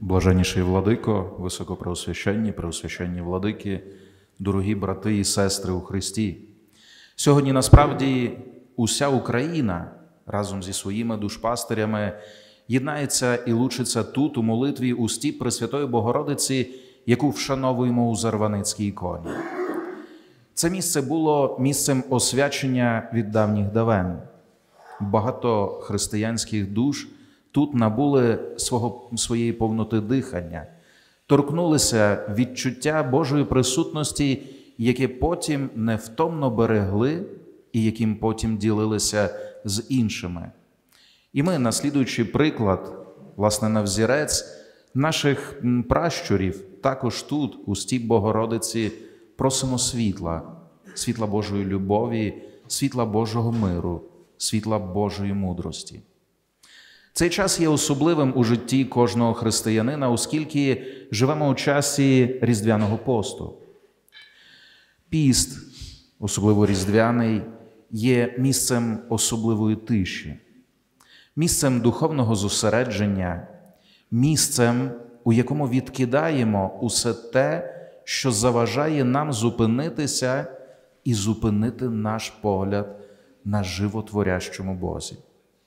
Блаженніший владико, високопреосвященні, преосвященні владики, дорогі брати і сестри у Христі. Сьогодні, насправді, уся Україна разом зі своїми душпастирями єднається і лучиться тут, у молитві у стіп Пресвятої Богородиці, яку вшановуємо у Зарваницькій іконі. Це місце було місцем освячення від давніх давен. Багато християнських душ тут набули своєї повноти дихання, торкнулися відчуття Божої присутності, яке потім невтомно берегли і яким потім ділилися з іншими. І ми, наслідуючи приклад, власне, на взірець наших пращурів, також тут, у стіп Богородиці, просимо світла Божої любові, світла Божого миру, світла Божої мудрості. Цей час є особливим у житті кожного християнина, оскільки живемо у часі Різдвяного посту. Піст, особливо різдвяний, є місцем особливої тиші, місцем духовного зосередження, місцем, у якому відкидаємо усе те, що заважає нам зупинитися і зупинити наш погляд на животворящому Бозі.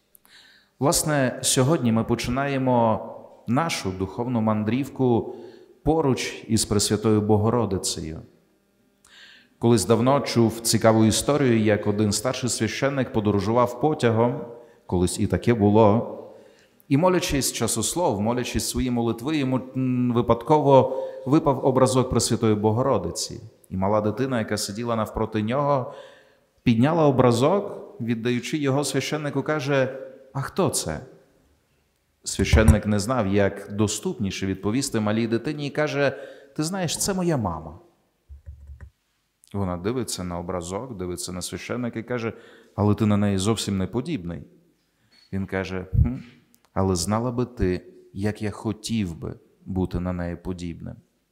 Власне, сьогодні ми починаємо нашу духовну мандрівку поруч із Пресвятою Богородицею. Колись давно чув цікаву історію, як один старший священник подорожував потягом, колись і таке було, і молячись часослов, молячись свої молитви, йому випадково випав образок Пресвятої Богородиці. І мала дитина, яка сиділа навпроти нього, підняла образок, віддаючи його священнику, каже: «А хто це?» Священник не знав, як доступніше відповісти малій дитині і каже: «Ти знаєш, це моя мама». Вона дивиться на образок, дивиться на священника і каже: «Але ти на неї зовсім не подібний». Він каже: «Але знала би ти, як я хотів би бути на неї подібним».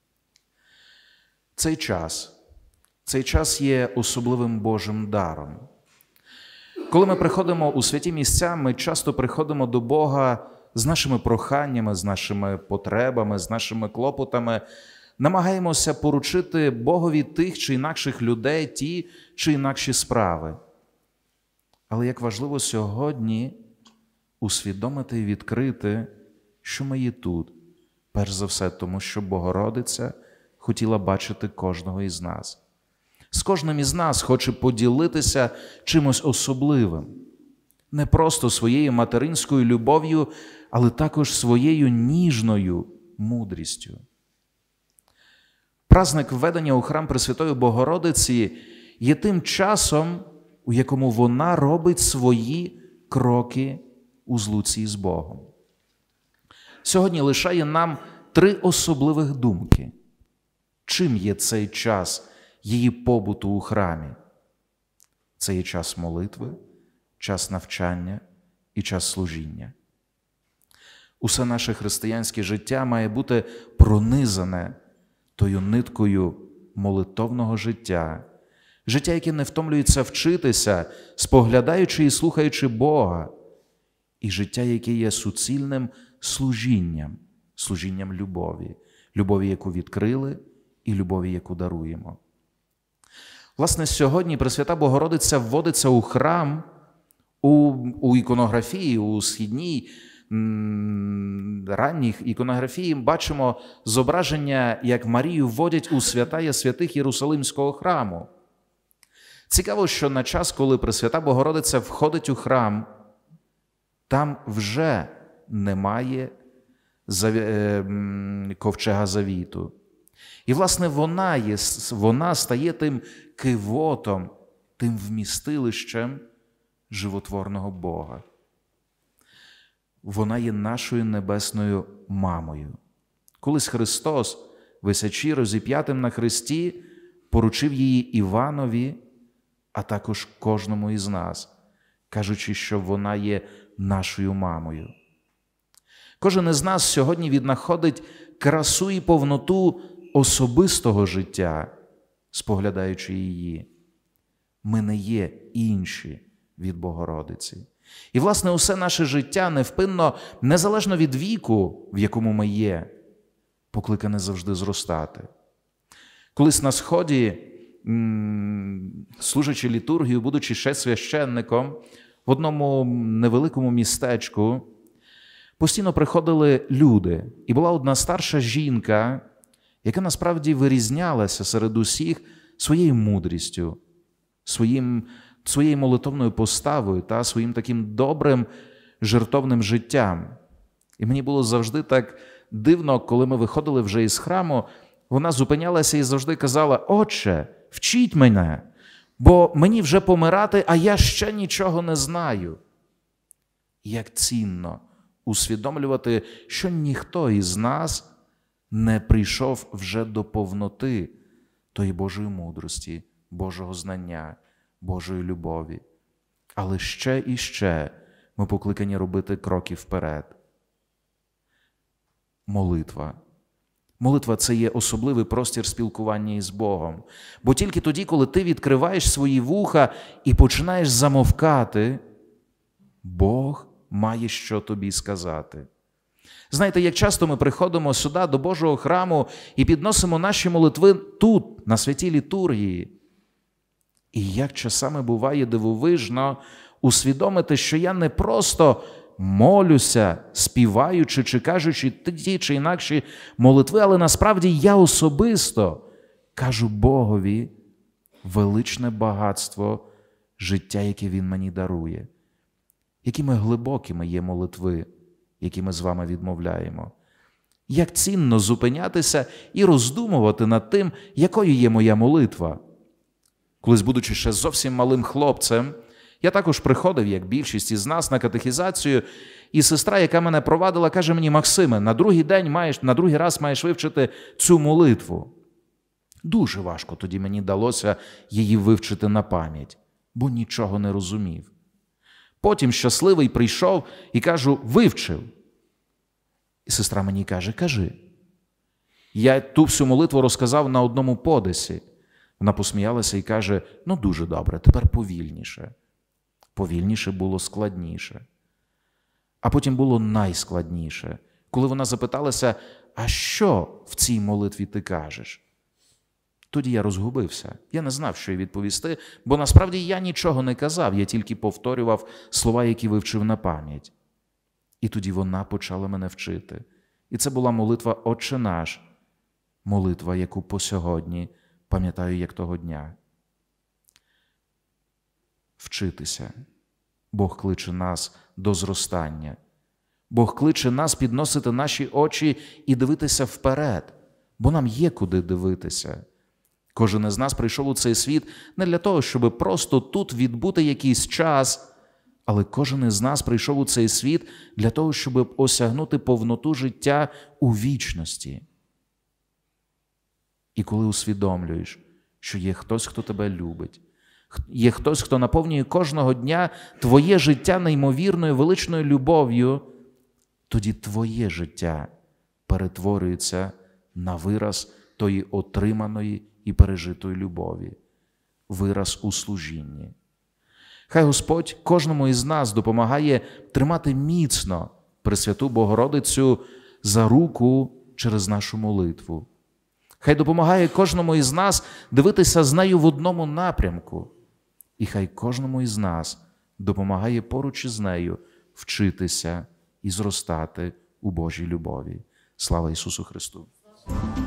Цей час є особливим Божим даром. Коли ми приходимо у святі місця, ми часто приходимо до Бога з нашими проханнями, з нашими потребами, з нашими клопотами, намагаємося поручити Богові тих чи інакших людей, ті чи інакші справи. Але як важливо сьогодні усвідомити і відкрити, що ми є тут, перш за все тому, що Богородиця хотіла бачити кожного із нас. З кожним із нас хоче поділитися чимось особливим. Не просто своєю материнською любов'ю, але також своєю ніжною мудрістю. Праздник введення у храм Пресвятої Богородиці є тим часом, у якому вона робить свої кроки у злуці з Богом. Сьогодні лишає нам 3 особливих думки. Чим є цей час її побуту у храмі? Це є час молитви, час навчання і час служіння. Усе наше християнське життя має бути пронизане тою ниткою молитовного життя, життя, яке не втомлюється вчитися, споглядаючи і слухаючи Бога, і життя, яке є суцільним служінням, служінням любові, яку відкрили, і любові, яку даруємо. Власне, сьогодні Пресвята Богородиця вводиться у храм, у іконографії, у східній, ранніх іконографії бачимо зображення, як Марію вводять у святая святих Єрусалимського храму. Цікаво, що на час, коли Пресвята Богородиця входить у храм, там вже немає ковчега завіту. І, власне, вона стає тим кивотом, тим вмістилищем животворного Бога. Вона є нашою небесною мамою. Колись Христос, висячи розіп'ятим на хресті, поручив її Іванові, а також кожному із нас, кажучи, що вона є нашою мамою. Кожен із нас сьогодні віднаходить красу і повноту особистого життя, споглядаючи її. Ми не є інші від Богородиці. І, власне, усе наше життя невпинно, незалежно від віку, в якому ми є, покликане завжди зростати. Колись на Сході, служачи літургію, будучи ще священником, в одному невеликому містечку постійно приходили люди. І була одна старша жінка, яка насправді вирізнялася серед усіх своєю мудрістю, своєю молитовною поставою та своїм таким добрим, жертовним життям. І мені було завжди так дивно, коли ми виходили вже із храму, вона зупинялася і завжди казала: «Отче, вчіть мене, бо мені вже помирати, а я ще нічого не знаю». Як цінно усвідомлювати, що ніхто із нас не прийшов вже до повноти тої Божої мудрості, Божого знання, Божої любові. Але ще і ще ми покликані робити кроки вперед. Молитва. Молитва – це є особливий простір спілкування із Богом. Бо тільки тоді, коли ти відкриваєш свої вуха і починаєш замовкати, Бог має що тобі сказати. Знаєте, як часто ми приходимо сюди, до Божого храму, і підносимо наші молитви тут, на святій літургії. І як часами буває дивовижно усвідомити, що я не просто молюся, співаючи чи кажучи ті чи інакші молитви, але насправді я особисто кажу Богові величне багатство життя, яке Він мені дарує. Якими глибокими є молитви, які ми з вами відмовляємо. Як цінно зупинятися і роздумувати над тим, якою є моя молитва. Колись, будучи ще зовсім малим хлопцем, я також приходив, як більшість із нас, на катехізацію, і сестра, яка мене провадила, каже мені: «Максиме, на другий раз маєш вивчити цю молитву». Дуже важко тоді мені далося її вивчити на пам'ять, бо нічого не розумів. Потім щасливий прийшов і кажу: «Вивчив». І сестра мені каже: «Кажи». Я ту всю молитву розказав на одному подисі. Вона посміялася і каже: «Ну, дуже добре, тепер повільніше». Повільніше було складніше. А потім було найскладніше, коли вона запиталася: «А що в цій молитві ти кажеш?» Тоді я розгубився. Я не знав, що й відповісти, бо насправді я нічого не казав, я тільки повторював слова, які вивчив на пам'ять. І тоді вона почала мене вчити. І це була молитва «Отче наш», молитва, яку по сьогодні пам'ятаю, як того дня. Вчитися. Бог кличе нас до зростання. Бог кличе нас підносити наші очі і дивитися вперед, бо нам є куди дивитися. Кожен із нас прийшов у цей світ не для того, щоб просто тут відбути якийсь час, але кожен із нас прийшов у цей світ для того, щоб осягнути повноту життя у вічності. І коли усвідомлюєш, що є хтось, хто тебе любить, є хтось, хто наповнює кожного дня твоє життя неймовірною величною любов'ю, тоді твоє життя перетворюється на вираз тої отриманої і пережитої любові, вираз у служінні. Хай Господь кожному із нас допомагає тримати міцно Пресвяту Богородицю за руку через нашу молитву. Хай допомагає кожному із нас дивитися з нею в одному напрямку. І хай кожному із нас допомагає поруч із нею вчитися і зростати у Божій любові. Слава Ісусу Христу!